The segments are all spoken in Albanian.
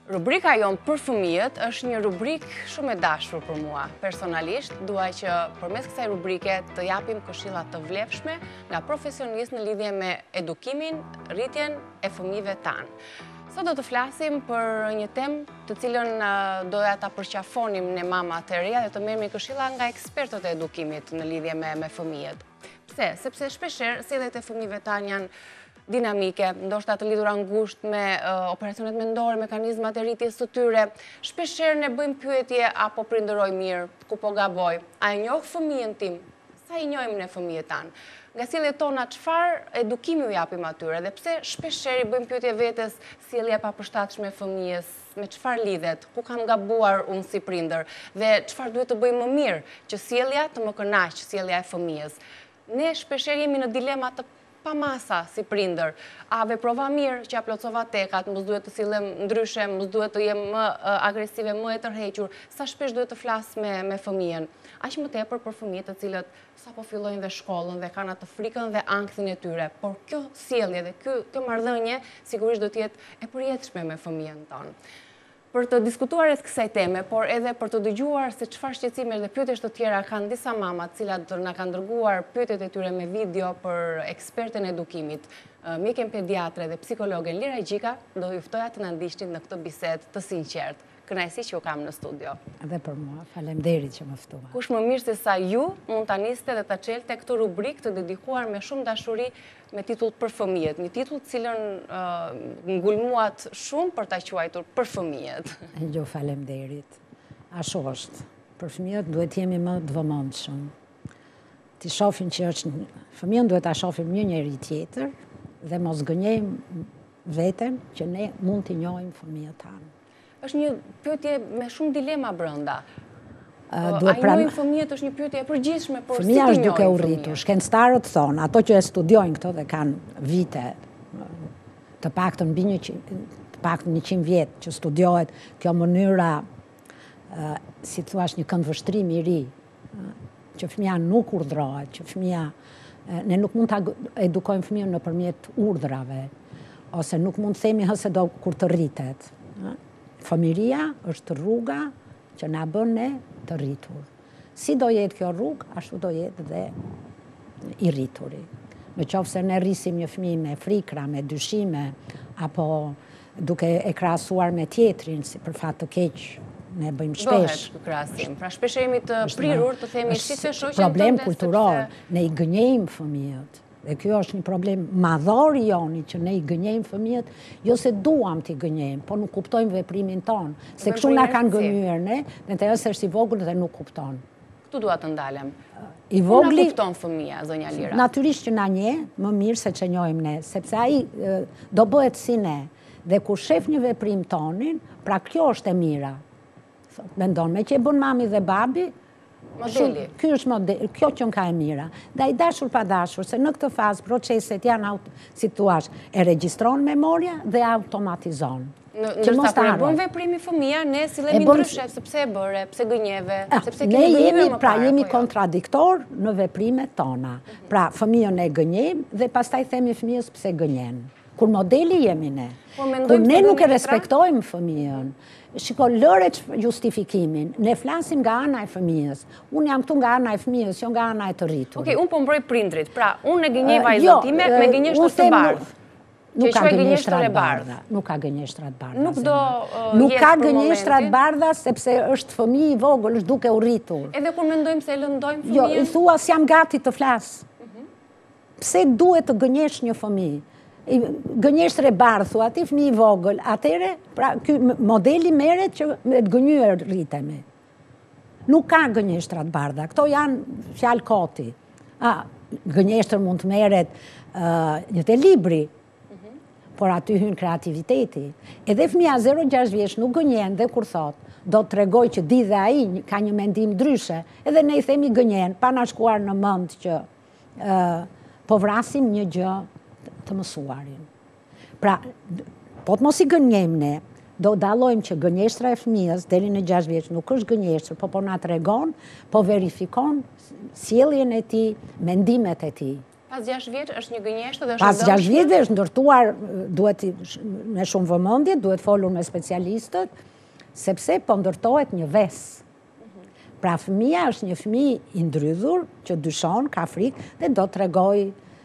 Rubrika jonë për fëmijët është një rubrik shumë e dashur për mua. Personalisht, duaj që përmes kësaj rubrike të japim këshilla të vlefshme nga profesionistë në lidhje me edukimin, rritjen e fëmijëve tanë. Sot do të flasim për një temë të cilën doja ta përqafonim ne mamat e reja dhe të merremi këshilla nga ekspertët e edukimit në lidhje me fëmijët. Pse? Sepse shpeshherë sjelljet e fëmijëve tanë janë dinamike, ndoshta të lidhura ngushtë me operacionet mendore, mekanizmat e rritjes së tyre. Shpeshherë ne bëjmë pyetje apo prindëroj mirë, ku po gaboj? A e njoh fëmijën tim? Sa i njohim ne fëmijët tanë? Nga sjelljet tona çfarë edukimi u japim atyre dhe pse shpeshherë i bëjmë pyetje vetes sjellja e papërshtatshme e fëmijës, me çfarë lidhet, ku kam gabuar unë si prindër dhe çfarë duhet të bëjmë më mirë që sjellja të më kënaq, sjellja e fëmijës. Ne shpeshherë jemi në dilema të pa masa si prindër. A veprova mirë që ja plotësova tekat, mos duhet të sillem ndryshe, mos duhet të jem më agresive, më e tërhequr, sa shpesh duhet të flas me fëmijën. Aq më tepër për fëmijët të cilët sapo fillojnë dhe shkollën dhe kanë atë frikën dhe ankthin e tyre. Por kjo sjellje dhe kjo marrëdhënie sigurisht do të jetë e përjetshme me fëmijën tonë. Për të diskutuar rreth kësaj teme, por edhe për të dëgjuar se çfarë shqetësimesh dhe pyetjesh të tjera kanë disa mama të cilat na kanë dërguar pyetjet e tyre me video për ekspertën e edukimit, mjekën pediatre dhe psikologen Lira Gjika, do ju ftoja të na ndiqni në këtë bisedë të sinqertë. Kënaqësi që u kam në studio. Edhe për mua, faleminderit që më ftuan. Kush më mirë se sa ju mund ta niste dhe ta çelte këtë rubrikë të dedikuar me shumë dashuri me titull për fëmijët, një titull cilën ngulmuat shumë për ta quajtur për fëmijët. Jo, faleminderit. Ashtu është. Për fëmijët duhet jemi më të vëmendshëm. Ti shohim që fëmijën duhet ta shohim një njeri tjetër dhe mos gënjejmë veten që ne mund t'i njohim fëmijët tanë. Është një pyetje me shumë dilema brenda. A i njohim fëmijët është një pyetje e përgjithshme, por si ti njohim fëmijët? Fëmija është duke u rritur. Shkencëtarët thonë, ato që e studiojnë këto dhe kanë vite, të paktën 100 vjet që studiohet kjo mënyra, si thua, një këndvështrim i ri, që fëmija nuk urdhrohet, që fëmija, ne nuk mund ta edukojmë fëmijën nëpërmjet urdhrave, ose nuk mund të themi hëse do kur të rritet. Fëmiria është rruga që na bën ne të rritur. Si do jetë kjo rrugë, ashtu do jetë dhe i rrituri. Në qoftë se ne rrisim një fëmijë me frikra, me dyshime, apo duke e krahasuar me tjetrin, si për fat të keq, ne bëjmë shpesh. Bëhet krahasim. Pra shpesh jemi të prirur të themi si se shoqen problem kulturor, ne i gënjejmë fëmijët. Dhe kjo është një problem madhor i joni që ne i gënjejmë fëmijët, jo se duam t'i gënjejmë, po nuk kuptojmë veprimin tonë. Se kështu na kanë gënjur ne, dhe të është i vogël dhe nuk kupton. Këtu dua të ndalem. I vogli na kupton fëmia, zonja Lira? Natyrisht që na njeh më mirë se që njohim ne, sepse ai do bëhet si ne. Dhe kur shef një veprim tonin, pra kjo është e mira. Mendon me që e bën mami dhe babi, modeli. Ky është model, kjo që ka e mira. Dhe i dashur pa dashur, se në këtë fazë proceset janë, si thua, e regjistron memoria dhe automatizon. Ndërsa kur e bën veprimi fëmia, ne sillemi ndryshe, sepse e bëre, pse gënjeve, sepse kemi gënjeve më parë. Ne jemi kontradiktor në veprimet tona. Pra, fëmijën e gënjejmë dhe pastaj themi fëmijës pse gënjen. Kur modeli jemi ne. Kur ne nuk e respektojmë fëmijën, shiko, lëre justifikimin, ne flasim nga ana e fëmijës. Unë jam këtu nga ana e fëmijës, jo nga ana e të rritur. Okej, unë po mbroj prindrit. Pra, unë e gënjej vajzën time me gënjeshtër të bardhë. Nuk ka gënjeshtra të bardha. Nuk ka gënjeshtra të bardha. Nuk do nuk ka gënjeshtra të bardha sepse është fëmijë i vogël, është duke u rritur. Edhe kur mendojmë se e lëndojmë fëmijën? Jo, thua s'jam gati të flas. Pse duhet të gënjesh një fëmijë? Gënjeshtër e bardhë, thua ti fëmijë i vogël, atëre, pra ky modeli merret që me të gënjur rritemi. Nuk ka gënjeshtra të bardha, këto janë fjalë koti. Gënjeshtër mund të merret një te libri, por aty hyn kreativiteti. Edhe fëmija 0-6 vjeç nuk gënjen dhe kur thot, do të tregoj që di dhe ai ka një mendim ndryshe, edhe ne i themi gënjen, pa na shkuar në mend që po vrasim një gjë të mësuarin. Pra, po të mos i gënjejmë ne, do dallojmë që gënjeshtra e fëmijës deri në 6 vjeç nuk është gënjeshtër, po na tregon, po verifikon sjelljen e tij, mendimet e tij. Pas 6 vjeç është një gënjeshtë dhe është Pas 6 vjetëve është ndërtuar, duhet me shumë vëmendje, duhet folur me specialistët, sepse po ndërtohet një vesë. Pra fëmia është një fëmijë i ndrydhur që dyshon, ka frikë dhe do të tregoj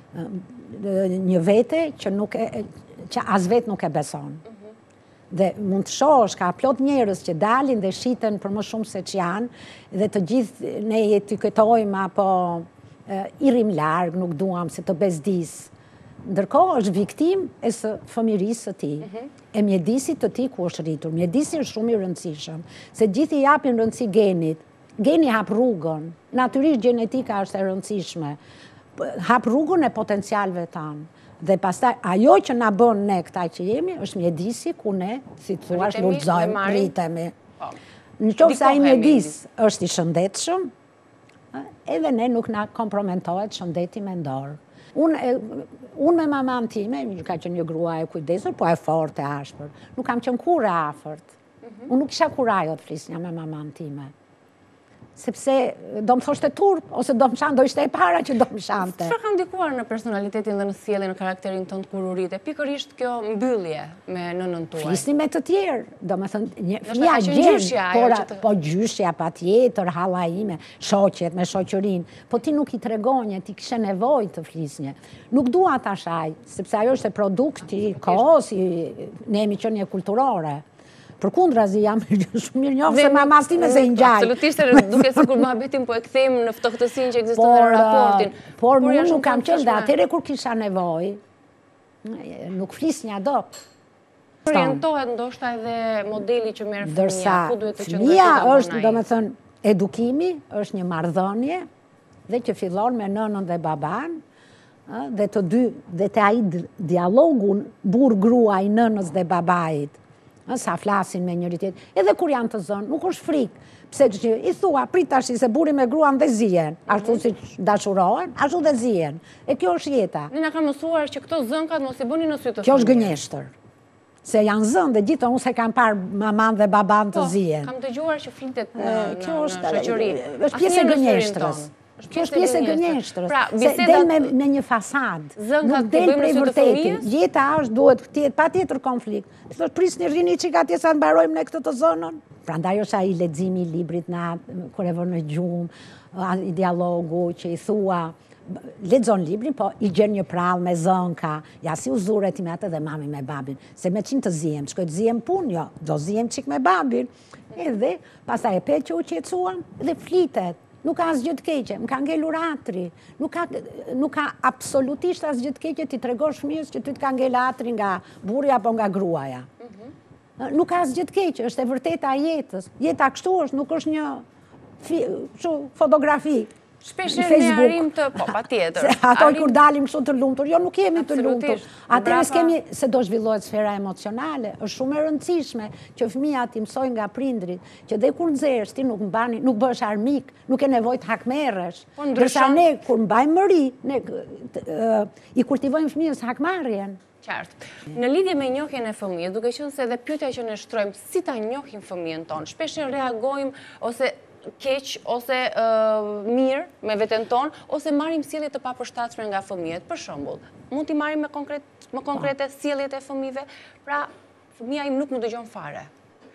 një vete që as vetë nuk e beson. Dhe mund të shohësh ka plot njerëz që dalin dhe shiten për më shumë se që janë dhe të gjithë ne etiketojmë apo i rrim larg, nuk duam se të bezdis. Ndërkohë është viktim e së fëmirisë së tij, e mjedisit të tij ku është rritur. Mjedisi është shumë i rëndësishëm, se gjithë i japin rëndësi genit. Geni hap rrugën, natyrisht gjenetika është e rëndësishme. Hap rrugën e potencialëve tanë. Dhe pastaj ajo që na bën ne këta që jemi është mjedisi ku ne, si të thuash, lulëzojmë, rritemi. Në qoftë se ai mjedis është i shëndetshëm, edhe ne nuk na kompromentohet shëndeti mendor. Unë me maman time, ka qenë një grua e kujdesur, po e fortë e ashpër. Nuk kam qenë kur e afërt. Unë nuk isha kur ajo të flisnja me maman time. Sepse do më thoshte turp, ose do më shante, do ishte e para që do më shante. Çfarë ka ndikuar në personalitetin dhe në sjelljen, në karakterin tënd kur u rritë? Pikërisht kjo mbyllje me nënën tuaj. Flisni me të tjerë, do me thënë, fëmia gjen, po gjyshja patjetër, halla ime, shoqet me shoqërinë, po ti nuk i tregonje, ti kishe nevojë të flisnje. Nuk dua ta shaj, sepse ajo është produkti i kohës, ne jemi qenie kulturore. Përkundrazi jam shumë mirë njohur se mamas time se i ngjaj. Absolutisht, duke sikur mohabetin po e kthejmë në ftohtësinë që ekziston në raportin. Por unë nuk kam qenë dhe atëre kur kisha nevojë, nuk flisnja dot. Orientohet ndoshta edhe modeli që merr fëmia, Dërsa ku duhet të qëndrojë. fëmia është, domethënë, edukimi është një marrëdhënie dhe që fillon me nënën dhe baban, dhe të dy, dhe të ai dialogun burr-gruaj, nënës dhe babait. Sa flasin me njëri tjetrin, edhe kur janë të zënë, nuk është frikë. Pse që i thua, prit tash se burri me gruan dhe zihen, ashtu si dashurohen, ashtu dhe zihen. E kjo është jeta. Ne na ka mësuar që këto zënkat mos i bëni në sy të fëmijës. Kjo është gënjeshtër. Se janë zënë dhe gjithë unë se kam parë maman dhe baban të zihen. Kam dëgjuar që flitet në shoqëri. Është pjesë e gënjeshtrës. Kjo është pjesë e gënjeshtrës. Se del me një fasad, nuk del prej vërtetit. Jeta është duhet të jetë patjetër konflikt. Ti thosh prisni rini çika atje sa mbarojmë ne këtë të zonën. Prandaj është ai leximi i librit kur e vën në gjumë, i dialogu që i thua lexon librin, po i gjen një prallë me zënka, ja si u zure ti me atë dhe mami me babin, se me çim të zihem, shkoj të zihem punë, jo, do zihem çik me babin. Edhe pastaj e pe që u qetësuam dhe flitet. Nuk ka asgjë të keqe, më ka ngelur atri. Nuk ka absolutisht asgjë të keqe ti tregosh fëmijës që ty të ka ngel atri nga burri apo nga gruaja. Nuk ka asgjë të keqe, është e vërteta e jetës. Jeta kështu është, nuk është një fotografi. Shpesh ne arrim të, po, patjetër. Ato kur dalim kështu të lumtur, jo nuk jemi të lumtur. Atëherë s'kemi se do zhvillohet sfera emocionale, është shumë e rëndësishme që fëmia ti mësoj nga prindrit, që dhe kur nxehesh ti nuk bëhesh armik, nuk e nevojë të hakmerresh. Ndërsa ne kur mbajmë mëri, ne i kultivojmë fëmijës hakmarrjen. Qartë. Në lidhje me njohjen e fëmijës, duke qenë se edhe pyetja që ne shtrojmë, si ta njohim fëmijën tonë, shpesh reagojmë ose keq ose mirë me veten tonë, ose marrim sjellje të papërshtatshme nga fëmijët. Për shembull, mund t'i marrim më konkrete sjelljet e fëmijëve, pra fëmia im nuk më dëgjon fare.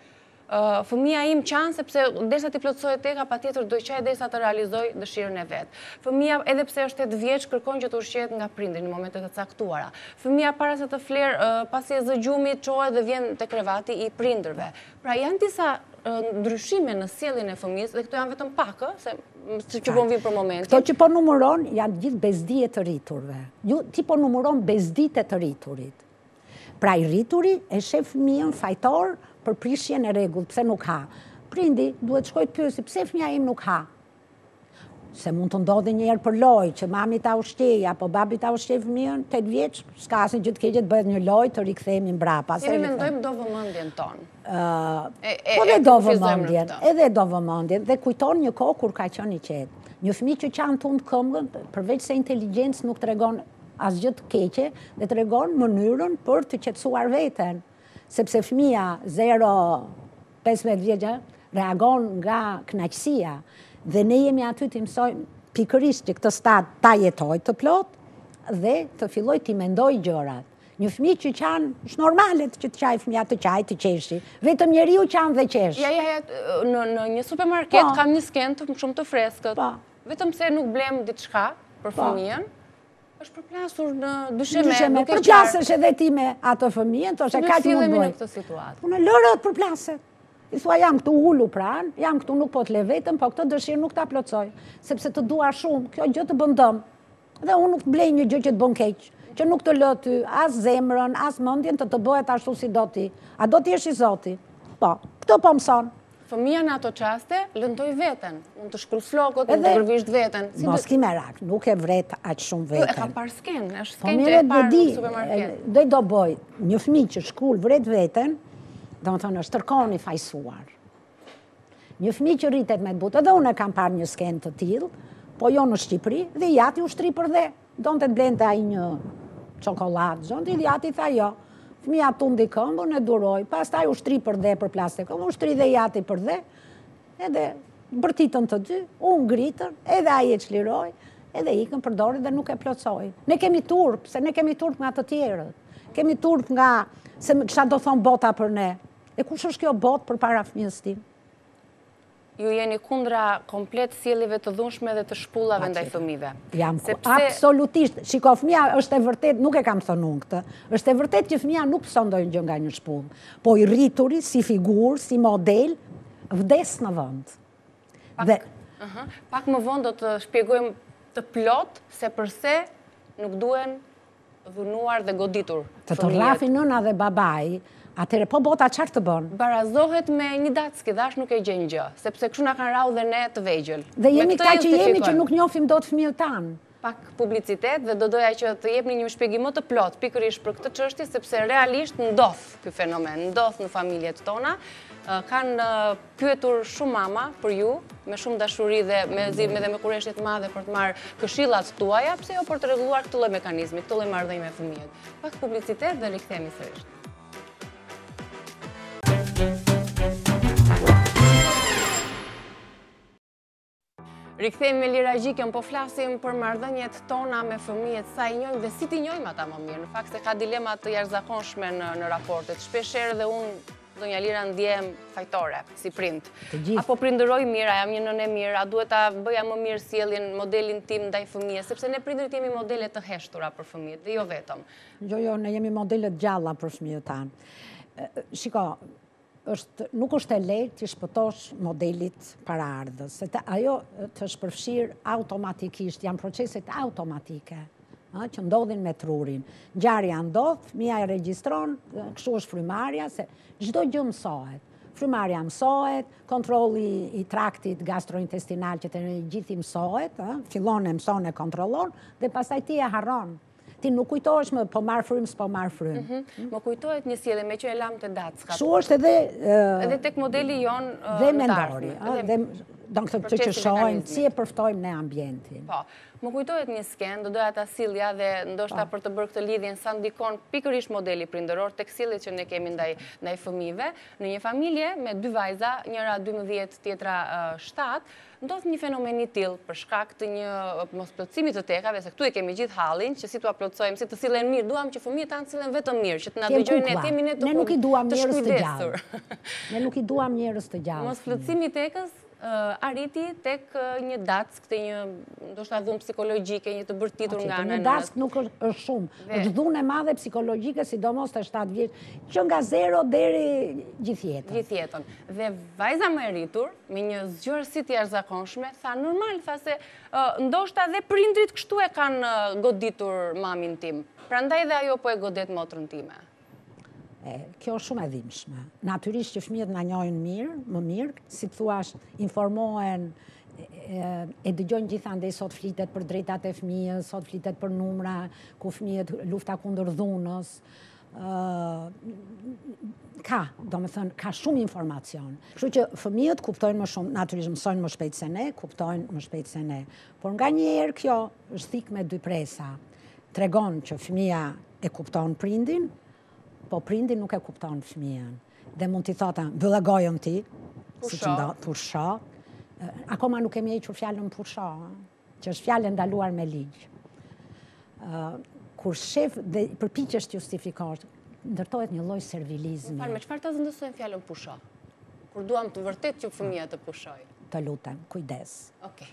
Fëmia im qanë sepse derisa ti plotësoj teka, patjetër do qaj derisa të realizoj dëshirën e vet. Fëmia edhe pse është 8 vjeç kërkon që të ushqehet nga prindri në momentet e caktuara. Fëmia para se të flerë, pasi e zë gjumit, çohet dhe vjen te krevati i prindërve. Pra janë disa ndryshime në sjelljen e fëmijës dhe këto janë vetëm pak, se që po vjen për momentin. Këto që po numëron janë gjithë bezdije të rriturve. Ti po numëron bezditë të rriturit. Pra i rrituri e shef fëmijën fajtor për prishjen e rregullt, pse nuk ha. Prindi duhet shkoj të pyesi pse fëmia im nuk ha. Se mund të ndodhi një herë për lojë, që mami ta ushqej apo babi ta ushqej fëmijën 8 vjeç, s'ka asnjë gjë të keqe të bëhet një lojë të rikthehemi mbrapa. Ne mendojmë do vëmendjen tonë. Po dhe do vëmendjen, edhe do vëmendjen dhe kujton një kohë kur ka qenë i qetë. Një fëmijë që qan tund këmbën, përveç se inteligjencë nuk tregon asgjë të keqe, dhe tregon mënyrën për të qetësuar veten. Sepse fëmia 0-15 vjeçë reagon nga kënaqësia dhe ne jemi aty të mësojmë pikërisht që këtë stad ta jetoj të plot dhe të filloj t'i mendoj gjërat. Një fëmijë që qanë, është normalet që të qaj fëmija të qaj, të qeshi. Vetëm njeriu qanë dhe qesh. Në një supermarket kam një skenë shumë të freskët. Vetëm se nuk blem diçka për fëmijën, është përplasur në dysheme. Përplasesh edhe ti me ato fëmijën, të shë ka që mund bëj. Në këtë situatë. Unë lërët përplaset. I thua jam këtu ullu pranë, jam këtu nuk po të le vetëm, po këtë dëshirë nuk ta plotsoj. Sepse të dua shumë, kjo gjë të bëndëm. Dhe unë nuk të blej një gjë që të bën keq. Që nuk të lë ty as zemrën, as mendjen të bëhet ashtu si do ti. A do ti jesh i Zoti? Po, këto po mëson. Fëmija në ato qaste lëndoj veten, mund të shkull flokët, mund të gërvisht veten. Mos ki merak, nuk e vret aq shumë veten. E ka par sken, është sken që e parë në supermarket. Dhe do bëj, një fëmijë që shkull vret veten, do më thonë është tërkon i fajsuar. Një fëmijë që rritet me të butë, edhe unë e kam parë një sken të tillë, po jo në Shqipëri, dhe jati ushtri për dhe. Donë të blente ai një çokoladë, zonë, i jati tha jo. Fëmija tundi këmbën e duroj, pas taj ushtri për dhe për plastik, ushtri dhe jati për dhe, edhe bërtitën të dy, unë ngritën, edhe aji e qliroj, edhe ikën për dorë dhe nuk e plotsoj. Ne kemi turp, se ne kemi turp nga të tjerët. Kemi turp nga, se çfarë do thonë bota për ne. E kush është kjo botë për para fëmijës tim? Ju jeni kundra komplet sjelljeve të dhunshme dhe të shpullave ndaj fëmijëve. Jam absolutisht. Shiko, fëmija është e vërtet, nuk e kam thënë unë këtë, është e vërtet që fëmija nuk pëson ndonjë gjë nga një shpull. Po i rrituri, si figurë, si model, vdes në vend. Pak më vonë do të shpjegojmë të plot se përse nuk duhen dhunuar dhe goditur fëmijët. Të rrafin nëna dhe babai. Atëre, po bota qartë të bënë? Barazohet me një dackë, dash nuk e gjenë gjë, sepse kështu na kanë rau dhe ne të vegjël. Dhe jemi ka që jemi që nuk njofim do të fëmijët tanë. Pak publicitet dhe do doja që të jepni një shpjegim më të plot, pikërisht për këtë çështje, sepse realisht ndodh ky fenomen, ndodh në familjet tona. Kanë pyetur shumë mama për ju, me shumë dashuri dhe me kurreshje të madhe për të marrë këshillat tuaja, pse jo për të rregulluar këtë lloj mekanizmi, këtë lloj marrëdhënie me fëmijët. Pak publicitet dhe rikthehemi sërish. Rikthehemi me Lira Gjikën, po flasim për marrëdhëniet tona me fëmijët, sa i njohim dhe si ti njohim ata më mirë. Në fakt se ka dilema të jashtëzakonshme në raportet. Shpeshherë dhe unë, zonja Lira, ndjem fajtore si prind. Apo prindëroj mirë, a jam një nënë e mirë, a duhet ta bëja më mirë sjelljen, modelin tim ndaj fëmijës, sepse ne prindërit jemi modele të heshtura për fëmijët, dhe jo vetëm. Jo, ne jemi modele të gjalla për fëmijët tanë. Shiko, nuk është e lehtë të shpëtosh modelit paraardhës, se ajo të shpërfshirë automatikisht, janë proceset automatike, që ndodhin me trurin. Ngjarja ndodh, fëmia e regjistron, kështu është frymarrja, se çdo gjë mësohet. Frymarrja mësohet, kontrolli i traktit gastrointestinal që të gjithi mësohet, fillon e mëson e kontrollon, dhe pastaj ti e harron. Ti nuk kujtohesh më, po marr frymë, s'po marr frymë. Më kujtohet një sjellje me që e lam të dackat. Kështu është edhe tek modeli jon dhe mendori, do të thotë që shohim si e përftojmë ne ambientin. Po, më kujtohet një sken, do doja ta sillja dhe ndoshta për të bërë këtë lidhjen sa ndikon pikërisht modeli prindëror tek sjelljet që ne kemi ndaj fëmijëve. Në një familje me dy vajza, njëra 12, tjetra 7, ndodh një fenomen i tillë për shkak të një mosplotësimi të tekave, se këtu e kemi gjithë hallin, që si t'ua plotsojmë, si të sillen mirë, duam që fëmijët tanë sillen vetëm mirë, që të na dëgjojnë ne, timi ne të shkujdesur. Ne nuk i duam njerëz të gjallë. Mosplotësimi i tekës arriti tek një dack, te një ndoshta dhunë psikologjike, një të bërtitur nga ana. Një dack nuk është shumë. Është dhunë e madhe psikologjike, sidomos të 7 vjeç, që nga 0 deri gjithjetën. Dhe vajza më e rritur, me një zgjuarësi të jashtëzakonshme, tha normal, tha se ndoshta dhe prindrit kështu e kanë goditur mamin tim. Prandaj dhe ajo po e godet motrën time. Kjo është shumë e dhimbshme. Natyrisht që fëmijët na njohin mirë, më mirë, si thuash, informohen, e dëgjojnë gjithandej sot flitet për drejtat e fëmijës, sot flitet për numra, ku fëmijët lufta kundër dhunës. Ka shumë informacion. Kështu që fëmijët kuptojnë më shumë, natyrisht mësojnë më shpejt se ne, kuptojnë më shpejt se ne. Por nga njerë kjo është thik me dy presa. Tregon që fëmija e kupton prindin, po prindi nuk e kupton fëmijën. Dhe mund t'i thotë, bëllë gojën ti, pursho. Akoma nuk kemi hequr fjalën pursho, që është fjalë ndaluar me ligj. kur shef dhe përpiqesh të justifikosh, ndërtohet një lloj servilizmi. Me çfarë të zëndësojmë fjalën pusho? Kur duam të vërtet që fëmia të pushoj. Të lutem, kujdes. Okej.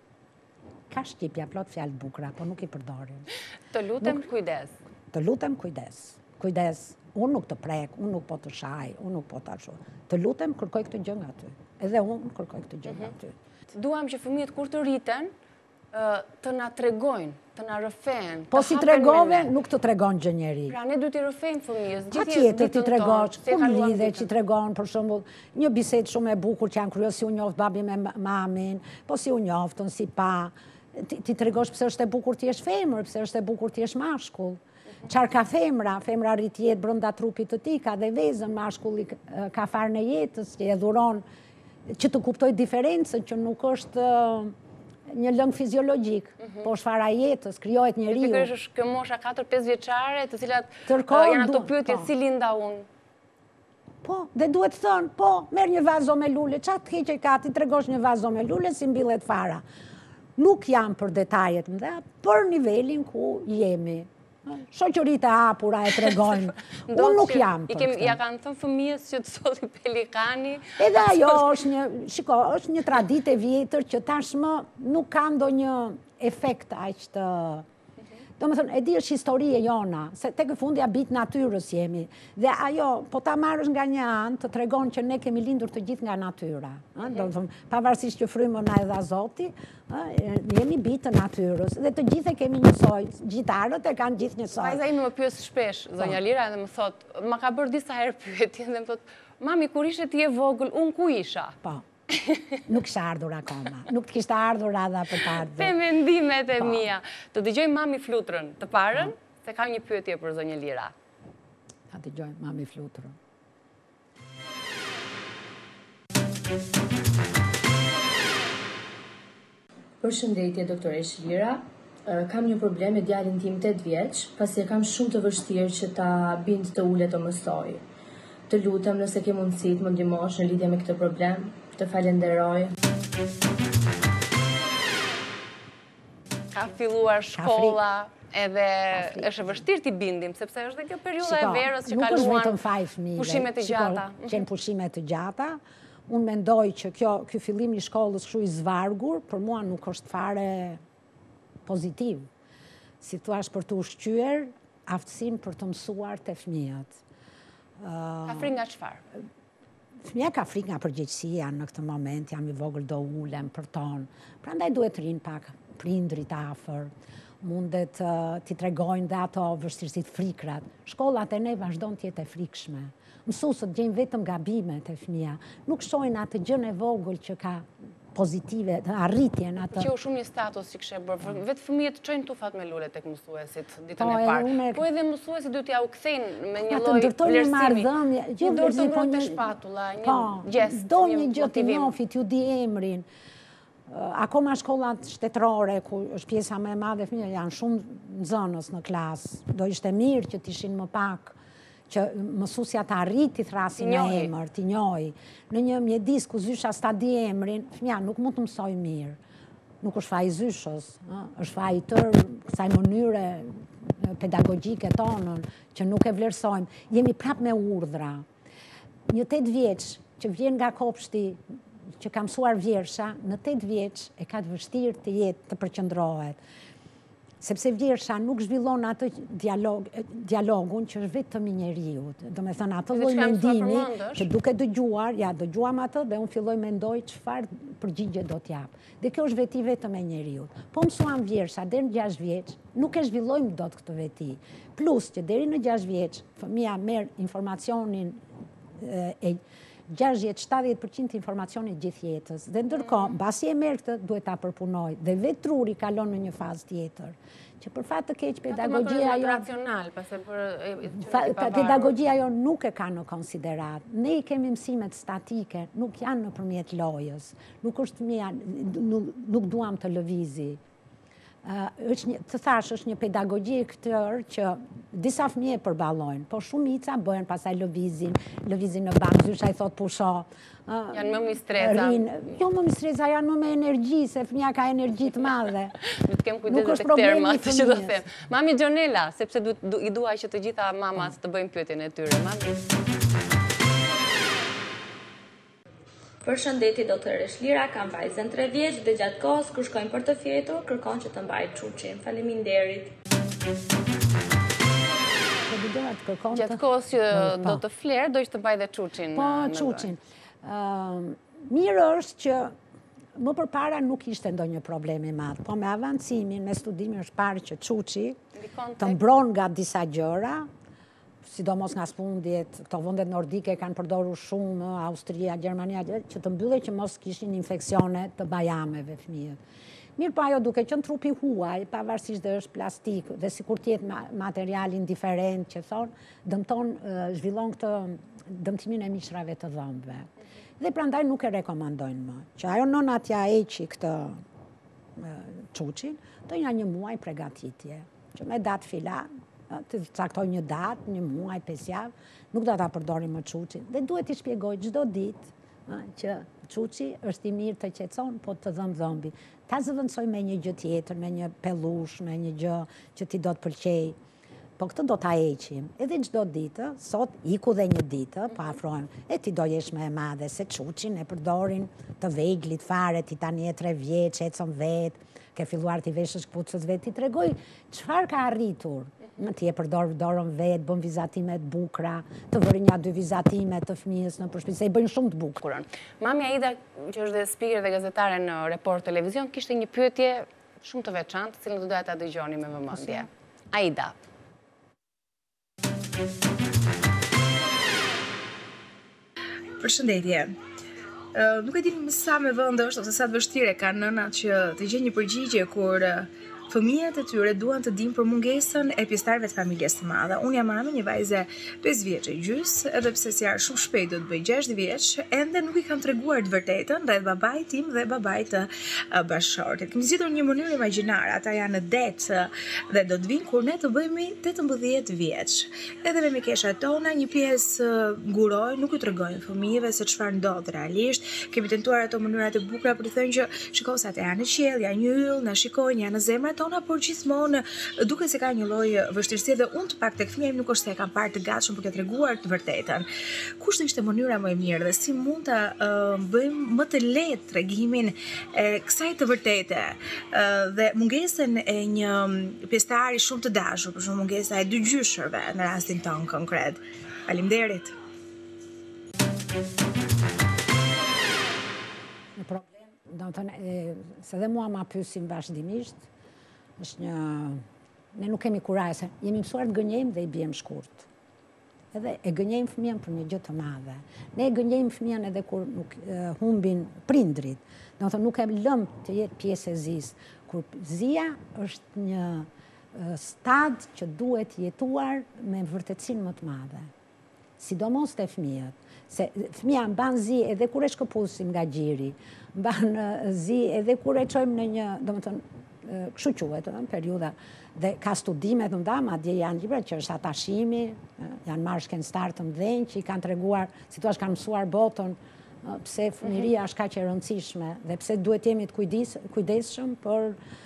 Ka shqipja plot fjalë bukura, po nuk i përdorim. Të lutem, kujdes. Të lutem, kujdes. Kujdes, unë nuk të prek, unë nuk po të shaj, unë nuk po të ashu. Të lutem, kërkoj këtë gjë nga ty. Edhe unë kërkoj këtë gjë nga ty. Duam që fëmijët kur të rriten, të na tregojnë, të na rrëfen. Po si tregove, nuk të tregon gjë njeri. Pra, ne du t'i rrëfejmë fëmijës. Pa tjetër t'i tregosh, kur lidhe që t'i tregon, për shembull, një bisedë shumë e bukur që janë kryes si u njoft babi me mamin, po si u njoftën, si pa. Ti tregosh pse është e bukur ti jesh femër, pse është e bukur ti jesh mashkull. Qarë ka femra rrit jetë brenda trupit të tij, ka dhe vezën, mashkulli ka farën e jetës, që e dhuron, që të kuptoj diferencën, që nuk është një lëng fiziologjik, po është fara jetës, krijohet njeriu. Pikërisht është kjo mosha 4-5 vjeçare, të cilat janë ato pyetje si linda unë. Po, dhe duhet thënë, po, merr një vazo me lule, çfarë të keqe ka, ti tregosh një vazo me lule si mbillet fara. Nuk jam për detajet mëdha, për nivelin ku jemi. Shoqëritë e hapura e tregojnë. Unë nuk jam për këtë. Ja kanë thënë fëmijës që të solli pelikani. Edhe ajo është një traditë e vjetër që tashmë nuk ka ndonjë efekt aq të... Do më thënë, e di është historie jona, se tek e fundja bit natyrës jemi. Dhe ajo, po ta marrësh nga një anë, të tregon që ne kemi lindur të gjithë nga natyra. Do më thënë, pavarësisht që frymën na e dha Zoti, jemi bit të natyrës. Dhe të gjithë kemi njësoj, gjitharët e kanë gjithë njësoj. Vajza ime më pyes shpesh, zonja Lira, dhe më thot, ma ka bërë disa herë pyetje, dhe më thot, mami, kur ishe ti e vogël, unë ku isha? Po. Nuk ishte ardhur akoma. Nuk të kishte ardhur radha për të ardhur. Pe mendimet e mia. Të dëgjoj Mami Flutrën të parën, se kam një pyetje për zonjë Lira. Ta dëgjoj Mami Flutrën. Përshëndetje, doktoresh Lira. Kam një problem me djalin tim 8 vjeç, pasi e kam shumë të vështirë që ta bind të ulet të mësoj. Të lutem nëse ke mundësi të më ndihmosh në lidhje me këtë problem. Të falenderoj. Ka filluar shkolla, edhe është vështirë t'i bindim, sepse është dhe kjo periudha e verës që kaluan. Nuk është vetëm faj fëmijëve. Pushimet e gjata. Qenë pushimet e gjata. Unë mendoj që ky fillim i shkollës kështu i zvargur, për mua nuk është fare pozitiv. Si thua për të ushqyer, aftësinë për të mësuar te fëmijët. Ka frikë nga çfarë? Fëmija ka frikë nga përgjegjësia në këtë moment, jam i vogël do ulem për ton. Prandaj duhet të rinë pak prindrit afër, mundet t'i tregojnë dhe ato vështirësitë, frikrat. Shkollat e ne vazhdon të jetë e frikshme. Mësuesët gjejnë vetëm gabimet e fëmija. Nuk shohin atë gjën e vogël që ka pozitive, të arritjen atë. Që u shumë një status që kështë bërë, vetë fëmijët çojnë tufat me lule tek mësuesit ditën e parë. Po edhe mësuesit duhet t'ja u kthejnë me një lloj vlerësimi. Një dorë të ngrohtë me shpatulla, një gjest, do një gjë të njohit, ju di emrin. Akoma shkollat shtetërore, ku është pjesa më e madhe e fëmijëve, janë shumë nxënës në klasë. Do ishte mirë që t'ishin më pak, që mësusja të arrit t'i thrasin në emër, t'i njohi. Në një mjedis ku zysha s'ta di emrin, fëmija nuk mund të mësoj mirë. Nuk është faj zyshës, është faj tërë kësaj mënyre pedagogjike tonën, që nuk e vlerësojmë. Jemi prap me urdhra. Një 8 vjeç që vjen nga kopshti, që ka mësuar vjersha, në 8 vjeç e ka të vështirë të jetë të përqendrohet. Sepse vjersha nuk zhvillon atë dialogun që është vetëm i njeriut. Do me thënë atë lloj mendimi që duke dëgjuar, ja dëgjuam atë dhe unë filloj mendoj çfarë përgjigje do t'jap. Dhe kjo është veti vetëm e njeriut. Po mësuam vjersha deri në 6 vjeç, nuk e zhvillojmë dot këtë veti. Plus që deri në 6 vjeç fëmia merr informacionin e 60-70% informacionit gjithë jetës. Dhe ndërkohë, mbasi e merr këtë, duhet ta përpunoj. Dhe vetë truri kalon në një fazë tjetër. Që për fat të keq pedagogjia pedagogjia jo nuk e ka në konsiderat. Ne i kemi mësimet statike, nuk janë nëpërmjet lojës. Nuk është nuk duam të lëvizi. Të thash, është një pedagogji këtë që disa fëmijë e përballojnë, po shumica bëhen pastaj lëvizin në bank, zysha i thot pusho. Janë më mistreza. Jo më mistreza, janë më me energji, se fëmija ka energji të madhe. Du të kem kujdes tek termat që do them. Mami Gjonela, sepse i dua që të gjitha mamat të bëjmë pyetjen e tyre. Mami. Përshëndetje doktor Eshlira, kam vajzën 3 vjeç dhe gjatë kohës kur shkojmë për të fjetur, kërkon që të mbaj çuçin. Faleminderit. Gjatë kohës që do të flerë, do ishte të mbaj dhe çuçin. Po, çuçin. Mirë është që më përpara nuk ishte ndonjë problem i madh, po me avancimin, me studimin është parë që çuçi të mbron nga disa gjëra, sidomos nga smundjet, këto vendet nordike kanë përdorur shumë, Austria, Gjermania, që të mbyllej që mos kishin infeksione të bajameve fëmijët. Mirë pa ajo duke qenë trupi huaj, pavarësisht dhe është plastik, dhe sikur tjetë material indiferent që thonë, dëmton, zhvillon këtë dëmtimin e mishrave të dhëmbëve. Dhe prandaj nuk e rekomandojnë më. Që ajo nona t'ja eqi këtë çuçin, të një muaj pregatitje, që me datë filan, të caktoj një datë, një muaj, 5 javë, nuk do ta përdori më çuçin. Dhe duhet t'i shpjegoj çdo ditë që çuçi është i mirë të qetëson, po të dhëmë dhëmbi. Ta zëvendësoj me një gjë tjetër, me një pellush, me një gjë që ti do të pëlqej. Po këtë do ta heqim. Edhe çdo ditë, sot iku dhe një ditë, po afrohem. E ti do jesh më e madhe, se çuçin e përdorin të veglit fare, ti tani e 3 vjeç, ecën vetë, ke filluar ti veshësh kputucët vetë, ti tregoj çfarë ka arritur. Ti e përdor dorën vetë, bën vizatime të bukura, të vëri 1-2 vizatime të fëmijës në përshpisi, se i bëjnë shumë të bukur. Mami Aida, që është dhe speaker dhe gazetare në Report Televizion, kishte një pyetje shumë të veçantë, cilën do doja ta dëgjoni me vëmendje. Aida. Përshëndetje. Nuk e dini sa me vend është ose sa të vështirë kanë nënat që të gjejnë një përgjigje kur fëmijët e tyre duan të dinë për mungesën e pjesëtarëve të familjes së madhe. Unë jam mame një vajze 5 vjeçe gjys, edhe pse si shumë shpejt do të bëj 6 vjeç, ende nuk i kam treguar të vërtetën rreth babait tim dhe babait të bashkëshortit. Kemi zgjedhur një mënyrë imagjinare, ata janë në det dhe do të vinë kur ne të bëhemi 18 vjeç. Edhe me mikeshat tona një pjesë nguroj, nuk i tregojmë fëmijëve se çfarë ndodh realisht. Kemi tentuar ato mënyrat e bukura për të thënë që shikoj sa ata janë në qiell, janë një yll, na shikojnë, janë në zemrat tona, por gjithmonë duke se ka një lloj vështirësie dhe unë të pak tek fëmia im nuk është se e kam parë të gatshëm për të treguar të vërtetën. Kush ishte mënyra më e mirë dhe si mund ta bëjmë më të lehtë tregimin e kësaj të vërtete dhe mungesën e një pjesëtari shumë të dashur, për shembull mungesa e 2 gjyshërve në rastin tonë konkret. Faleminderit. Në problem, do të thënë, se dhe mua ma pyesin vazhdimisht, është një... Ne nuk kemi kurajë, se jemi mësuar të gënjejmë dhe i bjem shkurt. Edhe e gënjejmë fëmijën për një gjë të madhe. Ne e gënjejmë fëmijën edhe kur nuk humbin prindrit. Do të thënë, nuk e lëm të jetë pjesë e zisë. Kur zia është një stad që duhet jetuar me vërtetësinë më të madhe. Sidomos të fëmijët. Se fëmija mban zi edhe kur e shkëpusim nga gjiri, mban zi edhe kur e qojmë në një, do më thënë, kështu quhet, periudha, dhe ka studimet në nda, madje janë libra që është atashimi, janë marrë shkencëtar të mëdhenj që i kanë treguar, si thua kanë mësuar botën, pse fëmiria është kaq e rëndësishme dhe pse duhet jemi të kujdesshëm për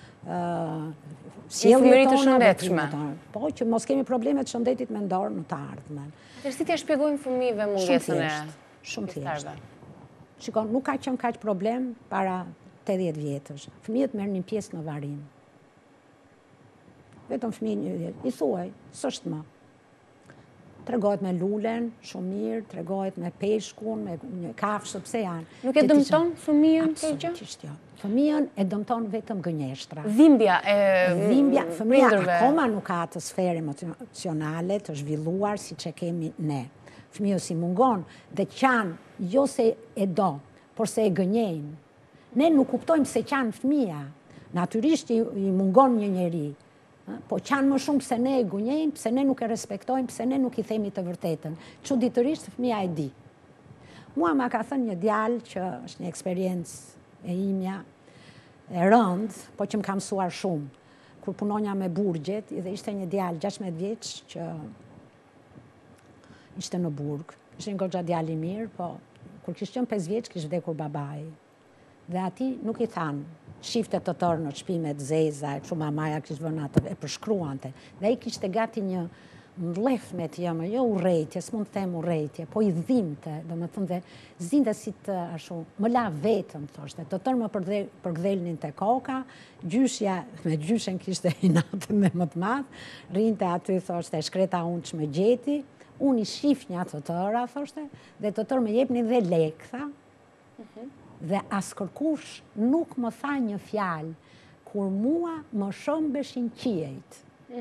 sjelljet tona të shëndetshme. Po, që mos kemi probleme të shëndetit mendor në të ardhmen. Si t'ia shpjegojmë fëmijëve mungesën e shumë thjeshtë. Shikon, nuk ka qenë kaq problem para 80 vjetësh. Fëmijët merrnin pjesë në varim. Vetëm fëmijë i thuaj, s'është më. Tregohet me lulen, shumë mirë, tregohet me peshkun, me një kafshë, pse janë. Nuk e dëmton fëmijën kjo gjë? Absolutisht jo. Fëmijën e dëmton vetëm gënjeshtra. Dhimbja e fëmija akoma nuk ka atë sferë emocionale të zhvilluar siç e kemi ne. Fëmijës i mungon dhe qanë jo se e do, por se e gënjejnë. Ne nuk kuptojmë se qanë fëmija. Natyrisht i mungon një njeri. Po qanë më shumë pse ne e gënjejmë, pse ne nuk e respektojmë, pse ne nuk i themi të vërtetën. Çuditërisht fëmija e di. Mua ma ka thënë një djalë që është një eksperiencë e imja, e rëndë, po që më ka mësuar shumë. kur punonja me burgjet, dhe ishte një djalë 16 vjeç që ishte në burg. Ishte një goxha djalë i mirë, po kur kishte qenë 5 vjeç kishte vdekur babai. Dhe ati nuk i thanë, shifte të tërë në shpime të zeza, e që mamaja kishte vënë atë, e përshkruante. Dhe ai kishte gati një mlef me t'jëmë, jo urrejtje, s'mund të them urrejtje, po i dhimte, do më thënë dhe zinte si të ashu, më la vetëm, thoshte, të tërë më përgdhelnin të koka, gjyshja, me gjyshen kishte inatën dhe më të madh, rinte aty, thoshte, shkreta unë që më gjeti, unë i shifnja të tëra, thoshte, dhe të tërë më jepnin dhe lekë, dhe as kërkush nuk më tha një fjalë, kur mua më shëmbeshin qiejt.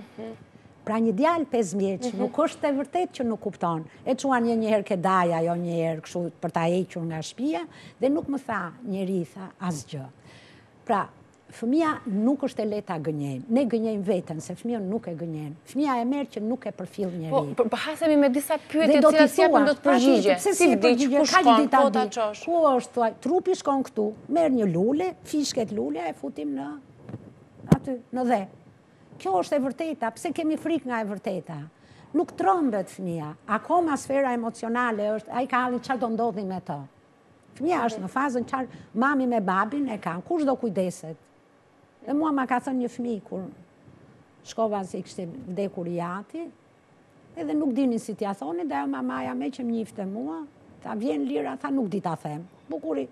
Pra një djalë 5 vjeç, nuk është e vërtet që nuk kupton. E quan njëherë ke daja, jo njëherë kështu për ta hequr nga shtëpia, dhe nuk më tha njeri, tha asgjë. Pra, fëmia nuk është e lehtë ta gënjejmë. Ne gënjejmë veten, se fëmijën nuk e gënjejmë. Fëmia e merr që nuk e përfill njeri. Po hasemi me disa pyetje të cilat japin do të përgjigje. Si vdiq, ku shkon, ku ta çosh. Ku është, thuaj, trupi shkon këtu, merr një lule, fishket lule, e futim në aty, në dhe. Kjo është e vërteta, pse kemi frikë nga e vërteta? Nuk trëmbet fëmia, akoma sfera emocionale është, ai ka halli çfarë do ndodhi me to. Fëmia është në fazën çfarë mami me babin e kanë, kush do kujdeset? Dhe mua ma ka thënë një fëmijë kur shkova se kishte vdekur i ati, edhe nuk dinin si t'ja thoni, dhe mamaja me që më njifte mua, tha vjen lira, tha nuk di ta them. Bukuri,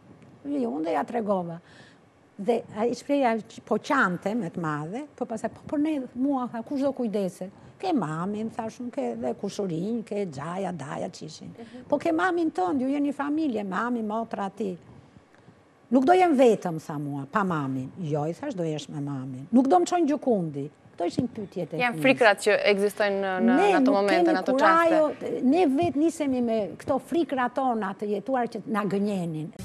unë dhe ja tregova. Dhe i shpreja po qante me të madhe, po pasaj, po ne mua, kush do kujdeset? Ke mamin, thashun, ke dhe kushurin, ke gjaja, daja, qishin. Po ke mamin tënd, ju jeni familje, mami, motra, ti. Nuk do jem vetëm, tha mua, pa mamin. Jo, i thash, do jesh me mamin. Nuk do më qojnë gjukundi. Këto ishin pyetjet e fëmijës. Janë frikrat që ekzistojnë në ato momente, në ato çaste. Ne vetë nisemi me këto frikrat tona të jetuar që na gënjenin.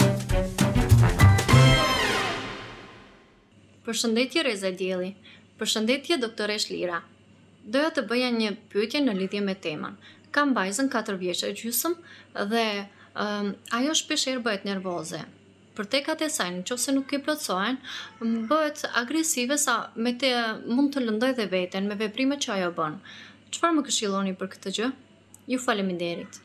Përshëndetje Reza Dielli. Përshëndetje doktoresh Lira. Doja të bëja një pyetje në lidhje me temën. Kam vajzën 4 vjeçë e gjysmë dhe ajo shpeshherë bëhet nervoze. Për tekat e saj, nëse nuk i plotësohen, bëhet agresive sa me të mund të lëndoj dhe veten me veprimet që ajo bën. Çfarë më këshilloni për këtë gjë? Ju faleminderit.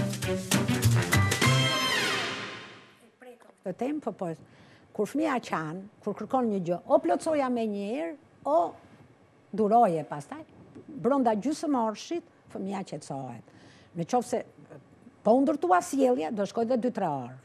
Këtë temë po. Kur fëmia qanë, kur kërkon një gjë, o plotësoja me një herë, o duroje pastaj, brenda gjysmë orshit, fëmia qetësohet. Në qoftë se po u ndërtua sjellja, do shkoj dhe 2-3 orë.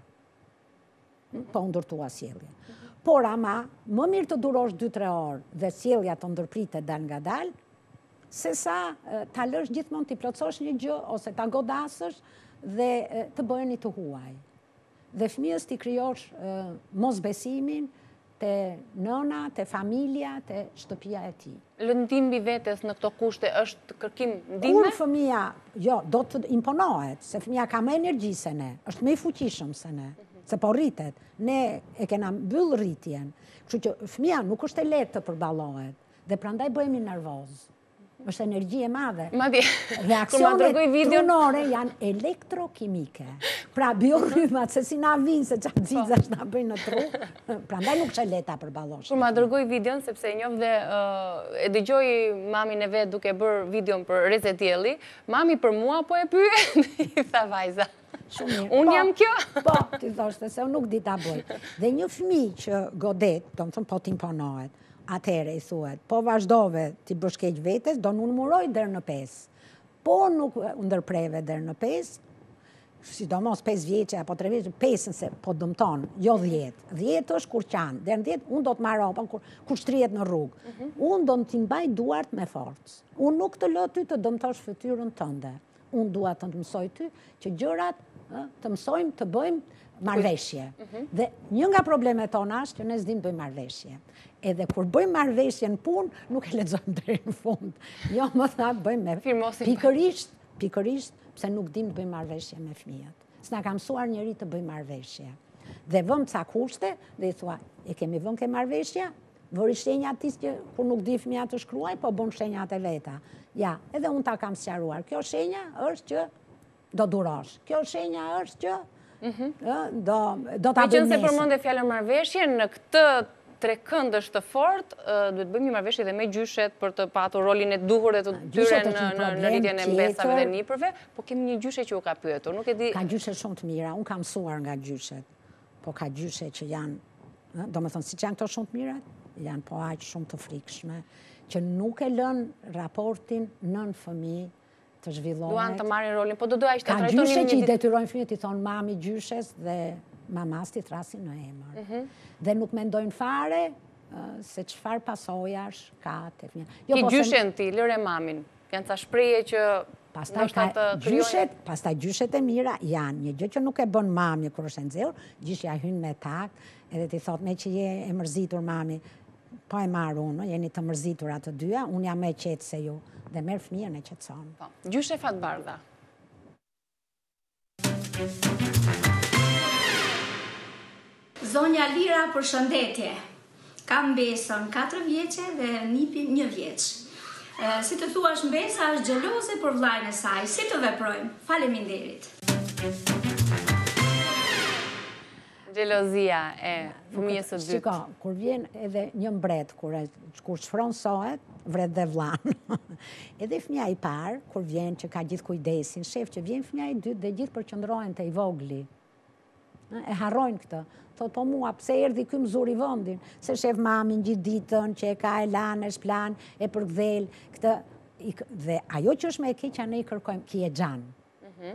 Po u ndërtua sjellja. Por ama, më mirë të durosh 2-3 orë dhe sjellja të ndërpritet dal nga dal, se sa ta lësh gjithmonë t'i plotësosh një gjë, ose ta godasësh dhe të bëheni të huaj. Dhe fëmijës t'i krijosh mosbesimin te nëna, te familja, te shtëpia e tij. Lëndim mbi vetes në këto kushte është kërkim ndihme? Kur fëmia, jo, do të imponohet, se fëmia ka më energji se ne, është më i fuqishëm se ne, se po rritet, ne e kena mbyll rritjen. Kështu që fëmia nuk është e lehtë të përballohet, dhe prandaj bëhemi nervoz. Është energji e madhe. Reakcionet trunore janë elektrokimike. Pra biorrytmat, se si na vinë, se çfarë xizash na bëjnë në tru, prandaj nuk është e lehta përballosh. Kur ma dërgoi videon, sepse e njoh dhe e dëgjoj mamin e vet duke bërë videon për Reza Dielli, mami për mua po e pyet, i tha vajza. Unë jam kjo? Po, ti thoshte se unë nuk di ta bëj. Dhe një fëmijë që godet, do të thonë po t'imponohet, atëherë i thuhet, po vazhdove t'i bësh keq vetes, do në numëroj deri në 5. Po nuk ndërpreve deri në 5, sidomos 5 vjeçe apo 3 vjeçe, 5 se po dëmton, jo 10. 10 është kur qanë, deri në 10 unë do të marr hapën kur shtrihet në rrugë. Unë do t'i mbaj duart me forcë. Unë nuk të lë ty të dëmtosh fytyrën tënde. Unë dua të mësoj ty që gjërat të mësojmë të bëjmë marrëveshje. Dhe një nga problemet tona është që ne s'dim të bëjmë marrëveshje. Edhe kur bëjmë marrëveshje në punë, nuk e lexojmë deri në fund. Jo, më tha bëjmë me pikërisht, pse nuk dim të bëjmë marrëveshje me fëmijët. S'na ka mësuar njëri të bëjmë marrëveshje. Dhe vëm ca kushte dhe i thua, e kemi vënë ke marrëveshja? Vëri shenjat tis që kur nuk di fëmija të shkruaj, po bën shenjat e veta. Ja, edhe unë ta kam sqaruar. Kjo shenja është që do durosh. Kjo shenja është që do ta bëjmë nesër. Meqense përmendë fjalën marrëveshje, në këtë tre këndësh të fort, duhet bëjmë një marrëveshje edhe me gjyshet për të patur rolin e duhur dhe të tyre në rritjen e mbesave dhe nipërve, po kemi një gjyshe që u ka pyetur, nuk e di. Ka gjyshe shumë të mira, unë kam mësuar nga gjyshet, po ka gjyshe që janë, do me thonë, si që janë këto shumë të mirat, janë po aq shumë të frikshme, që nuk e lën raportin nën fëmijë të zhvillohet. Duan të marrin rolin, po do doja që të Ka trajtonin gjyshe që i një ditë. detyrojnë fëmijët, i thonë mami gjyshes dhe mamas t'i thrasin në emër. Dhe nuk mendojnë fare se çfarë pasojash ka te fëmija. Ki gjyshen ti, lëre mamin. Janë ca shprehje që pastaj gjyshet e mira janë një gjë që nuk e bën mami kur është e nxehur, gjyshja hyn me takt, edhe ti thot me që je e mërzitur mami, po e marr unë, jeni të mërzitur atë dyja, unë jam më e qetë se ju, dhe merr fëmijën e qetëson. Po, gjyshe fatbardha. Zonja Lira, përshëndetje. Kam Mbesën 4 vjeçe dhe nipin 1 vjeç. Si të thuash, Mbesa është xheloze për vllajën e saj. Si të veprojmë? Faleminderit. Xhelozia e fëmijës së dytë. Shiko, kur vjen edhe një mbret, kur shfronsohet, vret dhe vllain. Edhe fëmija i parë, kur vjen që ka gjithë kujdesin, shef që vjen fëmija i dytë dhe gjithë përqendrohen te i vogli. E harrojnë këtë. Thot, po mua, pse erdhi ky mzur i vendin? Se shef mamin gjithë ditën, që e ka e lanë, e shplan, e përgdhel, këtë. Dhe ajo që është me e keqja ne i kërkojmë, ki e gjanë.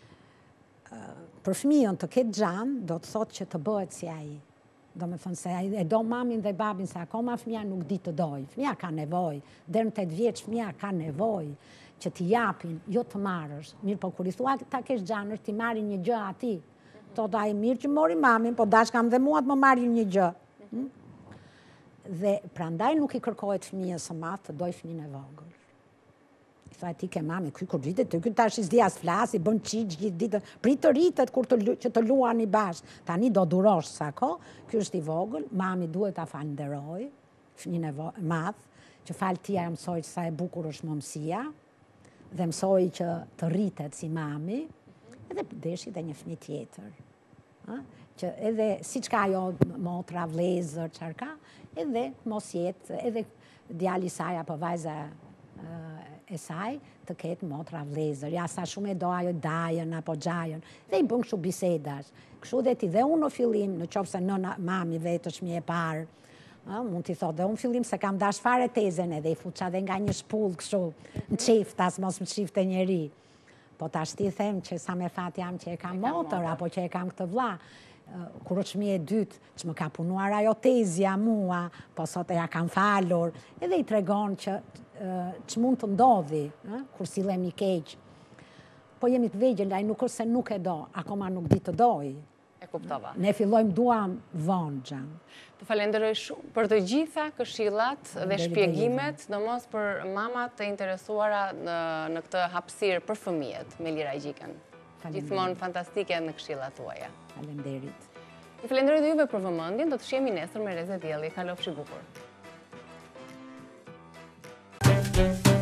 Për fëmijën të ketë gjanë, do të thotë që të bëhet si ai. Do me thënë se e do mamin dhe babin, se akoma fëmija nuk di të doj. Fëmija ka nevoj, deri në 8 vjeç fëmija ka nevoj që t'i japin, jo të marrësh. Mirë, po kur i thua ta kesh gjanër, ti marrin një gjë ati. Thot ai mirë që mori mamin, po dashkam dhe mua të më marrin një gjë. Dhe prandaj nuk i kërkohet fëmijës së madh të doj fëmijën e vogël. I thua ti ke mami, ky kur vitet, ky tash i s'di as flas, i bën çiç gjithë ditën. Prit të rritet kur që të luani bashkë. Tani do durosh sa kohë, ky është i vogël, mami duhet ta falenderoj fëmijën e madh, që fal ti ja mësoj sa e bukur është momësia, dhe mësoj që të rritet si mami, edhe deshi dhe një fëmijë tjetër. Që edhe si që ka jo motra, vlezër, qarka, edhe mos jetë, edhe djali saj apo vajza e saj të ketë motra, vlezër. Ja sa shumë e do ajo dajën apo gjajën. Dhe i bën kështu bisedash. Kështu dhe ti dhe unë në fillim, në qofë se nëna mami vetë është mi e parë, mund t'i thot, dhe unë fillim se kam dash fare tezen edhe i fuqa dhe nga një shpull kështu, në qiftas, mos më qifte njeri. Po tash ti them që sa me fat jam që e kam motor, apo që e kam këtë vlla. Kur është fëmija e dytë, që më ka punuar ajo tezja mua, po sot e ja kam falur, edhe i tregon që mund të ndodhi, kur sillemi keq. Po jemi të vegjël, ai nuk është se nuk e do, akoma nuk di të doj. E kuptova. Ne fillojmë duam vonë gjanë. Të falenderoj shumë për të gjitha këshillat dhe shpjegimet, domos për mamat të interesuara në këtë hapësirë për fëmijët me Lira Gjikën. Gjithmonë fantastike në këshillat tuaja. Faleminderit. Ju falenderoj dhe juve për vëmendjen, do të shihemi nesër me Reze Dielli. Kalofshi bukur.